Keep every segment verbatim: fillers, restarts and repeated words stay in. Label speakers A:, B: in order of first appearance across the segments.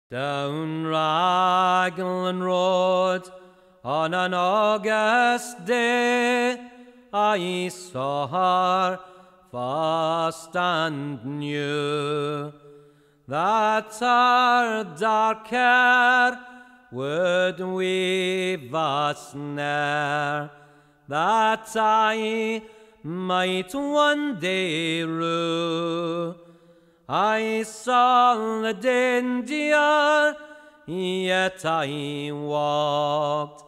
A: Down Raglan Road on an August day I saw her fast and new, that her dark hair would weave a snare, that I might one day rue. I saw the danger, yet I walked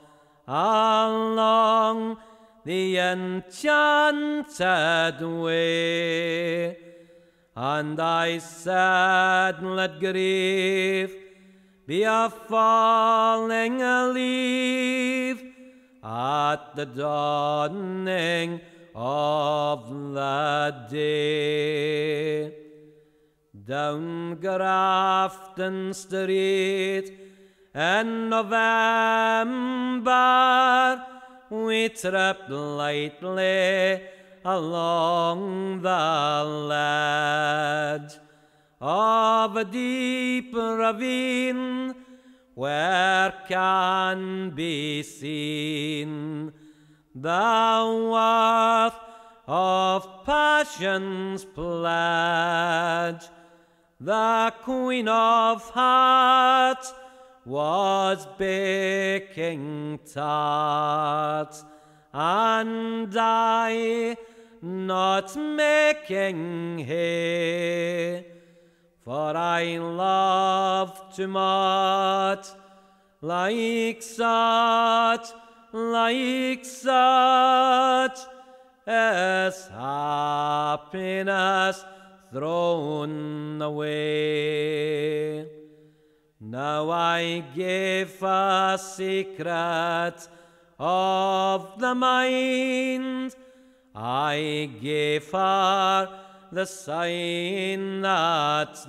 A: along the enchanted way, and I said, let grief be a falling leaf at the dawning of the day. Down Grafton Street in November we tripped lightly along the ledge of a deep ravine where can be seen the worth of passion's pledge. The Queen of Hearts was baking tarts, and I not making hay, for I love too much like such, like such as happiness thrown away. Now I gave a secret of the mind, I gave her the sign that's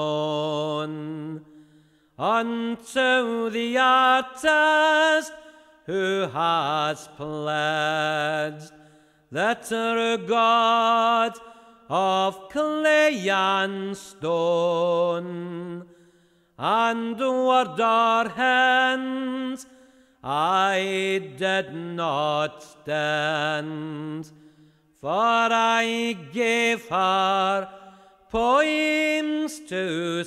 A: known unto the artist who has pledged the true God of clay and stone, and word or hands I did not stand, for I gave her poems to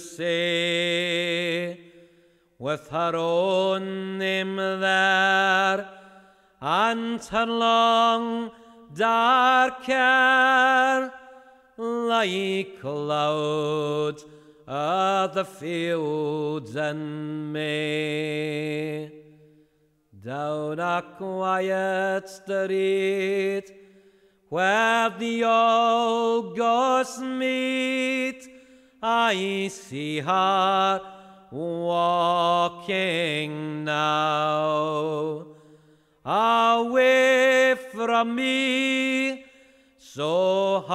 A: say, with her own name there, and her long dark hair like clouds of the fields in May. Down a quiet street where the old ghosts meet, I see her walking now, away from me so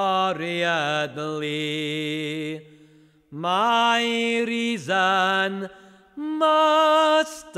A: hurriedly. My reason must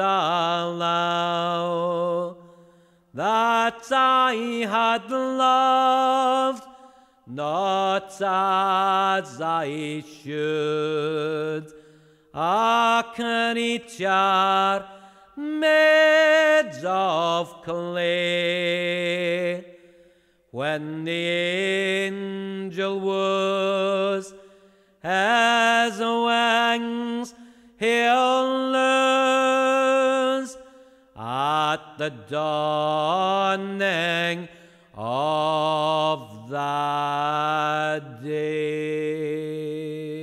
A: allow that I had loved not as I should, a creature made of clay. When the angel was his wings he'll lose at the dawning of the day.